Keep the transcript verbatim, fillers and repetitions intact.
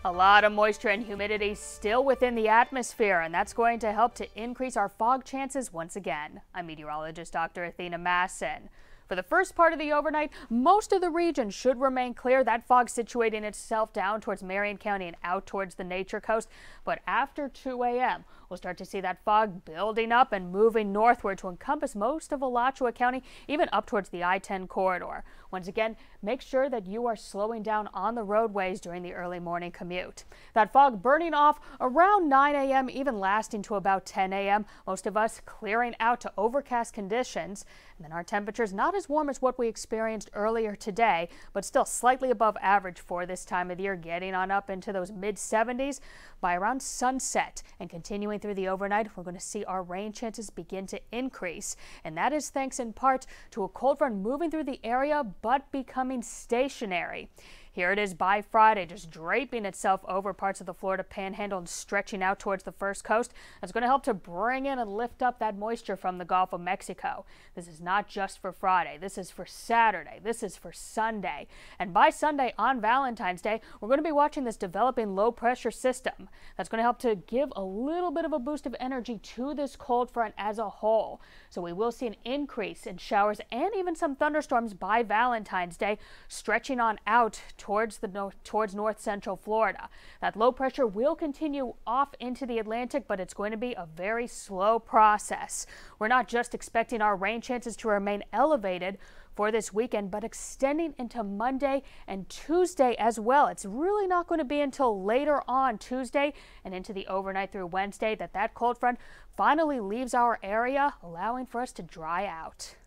A lot of moisture and humidity still within the atmosphere, and that's going to help to increase our fog chances once again. I'm meteorologist Doctor Athena Masson. For the first part of the overnight, most of the region should remain clear. That fog situating itself down towards Marion County and out towards the Nature Coast. But after two A M, we'll start to see that fog building up and moving northward to encompass most of Alachua County, even up towards the I ten corridor. Once again, make sure that you are slowing down on the roadways during the early morning commute. That fog burning off around nine A M, even lasting to about ten A M. Most of us clearing out to overcast conditions. And then our temperatures not as warm as what we experienced earlier today, but still slightly above average for this time of the year, getting on up into those mid seventies by around sunset. And continuing through the overnight, we're going to see our rain chances begin to increase. And that is thanks in part to a cold front moving through the area, but becoming stationary. Here it is by Friday, just draping itself over parts of the Florida Panhandle and stretching out towards the first coast. That's going to help to bring in and lift up that moisture from the Gulf of Mexico. This is not just for Friday. This is for Saturday. This is for Sunday. And by Sunday on Valentine's Day, we're going to be watching this developing low pressure system. That's going to help to give a little bit of a boost of energy to this cold front as a whole. So we will see an increase in showers and even some thunderstorms by Valentine's Day, stretching on out towards the north, towards north central Florida. That low pressure will continue off into the Atlantic, but it's going to be a very slow process. We're not just expecting our rain chances to remain elevated for this weekend, but extending into Monday and Tuesday as well. It's really not going to be until later on Tuesday and into the overnight through Wednesday that that cold front finally leaves our area, allowing for us to dry out.